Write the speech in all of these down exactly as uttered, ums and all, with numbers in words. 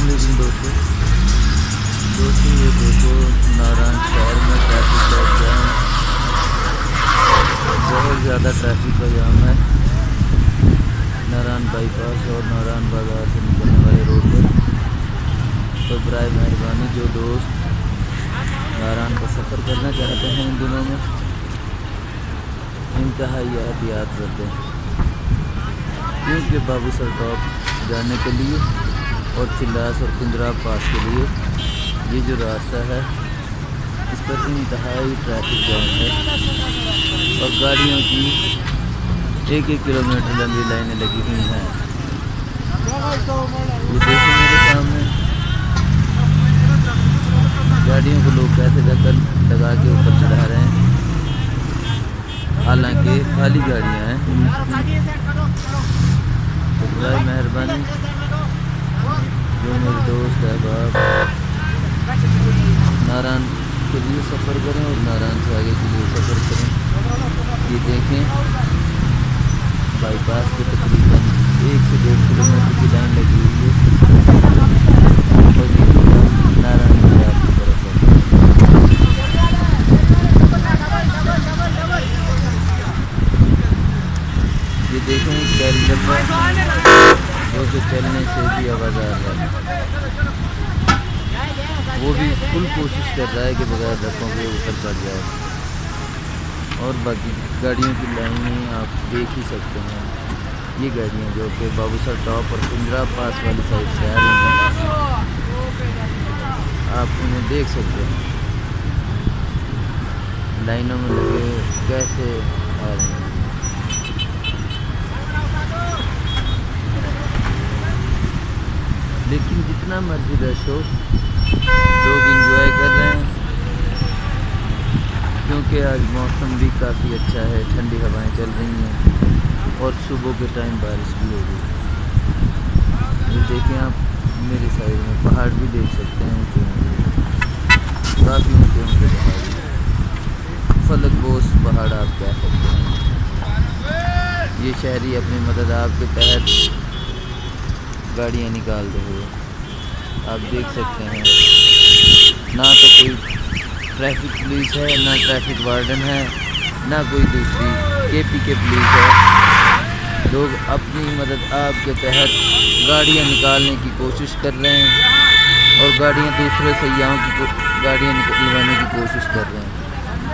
अस्सलामुअलैकुम दोस्तों दोस्तों ये देखो नारायण शहर में ट्रैफिक का जाम, बहुत ज़्यादा ट्रैफिक का जाम है नारायण बाईपास और नारायण बाज़ार से निकलने वाले रोड पर। तो बराए मेहरबानी जो दोस्त नारायण का सफ़र करना चाहते हैं इन दिनों में इंतहाई एहतियात करते हैं, क्योंकि बाबूसर टॉप जाने के लिए और चिल्लास और पिंजरा पास के लिए ये जो रास्ता है इस पर इंतहाई ट्रैफिक जाम है और गाड़ियों की एक एक किलोमीटर लंबी लाइनें लगी हुई हैं। ये देखो मेरे सामने गाड़ियों को लोग कैसे जाकर लगा के ऊपर चढ़ा रहे हैं, हालांकि खाली गाड़ियां हैं। तो बराए मेहरबानी जो मेरे दोस्त है बाप नारायण के लिए सफ़र करें और नारायण से आगे के लिए सफ़र करें। ये देखें बाईपास के तकरीबन एक से डेढ़ किलोमीटर की लाइन लगी हुई है और ये नारायण बाजार की तरफ है। ये देखें कैरी डब्बा जो कि चलने से भी आवाज़ आ रहा है, वो भी फुल कोशिश कर रहा है कि बगैर धक्कों के ऊपर चढ़ जाए। और बाकी गाड़ियों की लाइनें आप देख ही सकते हैं, ये गाड़ियाँ जो कि बाबूसर टॉप और पिंजरा पास वाली साइड से आ रही हैं, आप उन्हें देख सकते हैं लाइनों में लगे कैसे आ रहे हैं। लेकिन जितना मर्जी रश हो लोग इंजॉय कर रहे हैं, क्योंकि आज मौसम भी काफ़ी अच्छा है, ठंडी हवाएं चल रही हैं और सुबह के टाइम बारिश भी हो गई। ये देखें आप मेरे साइड में पहाड़ भी देख सकते हैं, ऊँचे ऊँचे काफ़ी ऊँचे ऊँचे पहाड़, फलक बोस पहाड़ आप कह सकते हैं। ये शहरी अपनी मदद आपके तहत गाड़ियाँ निकाल रहे हैं, आप देख सकते हैं। ना तो कोई ट्रैफिक पुलिस है, ना ट्रैफिक वार्डन है, ना कोई दूसरी केपी के पुलिस है। लोग अपनी मदद आपके तहत गाड़ियाँ निकालने की कोशिश कर रहे हैं और गाड़ियाँ दूसरे सयाहों की गाड़ियाँ निकलवाने की कोशिश कर रहे हैं।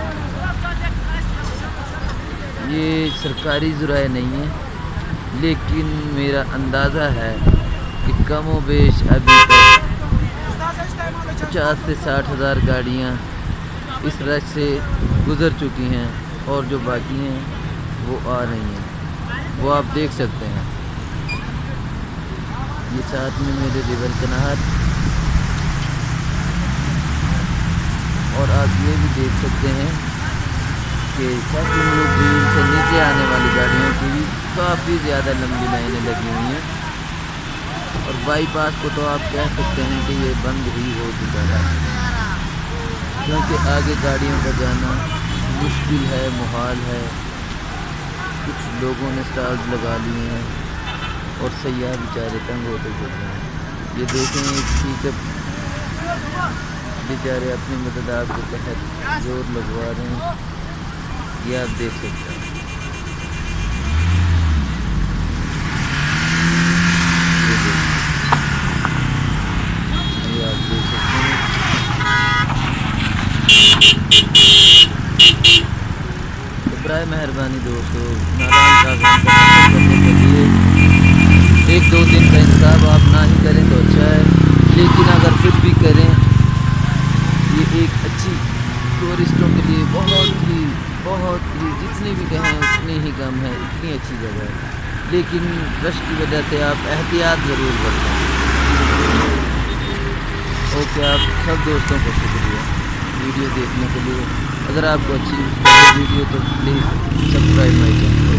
ये सरकारी ज़राए नहीं है, लेकिन मेरा अंदाज़ा है कि कम व बेश अभी तक पचास से साठ हज़ार गाड़ियाँ इस रश से गुज़र चुकी हैं और जो बाकी हैं वो आ रही हैं, वो आप देख सकते हैं। ये साथ में मेरे रिवर कनाहत, और आप ये भी देख सकते हैं कि सैकड़ों झील से नीचे आने वाली गाड़ियों की भी काफ़ी ज़्यादा लंबी लाइनें लगी हुई हैं और बाईपास को तो आप कह सकते हैं कि ये बंद ही हो चुका है, क्योंकि आगे गाड़ियों का जाना मुश्किल है, मुहाल है। कुछ लोगों ने स्टॉल्स लगा लिए हैं और सयाह बेचारे तंग होते चल रहे हैं। ये देखें एक पिकअप बेचारे अपनी मदद आपके तहत जोर लगवा रहे हैं, ये आप देख सकते हैं। ये आप देख सकते हैं। तो बराए मेहरबानी दोस्तों नारायण का करने के लिए एक दो दिन का इंतज़ार आप ना ही करें तो अच्छा है, लेकिन अगर फिर भी करें ये एक अच्छी टूरिस्टों के लिए बहुत ही बहुत ही जितनी भी कहें उतनी ही कम है, इतनी अच्छी जगह है। लेकिन रश की वजह से आप एहतियात ज़रूर बरतें। ओके, आप सब दोस्तों को शुक्रिया वीडियो देखने के लिए। अगर आपको अच्छी वीडियो तो प्लीज़ सब्सक्राइब माय चैनल।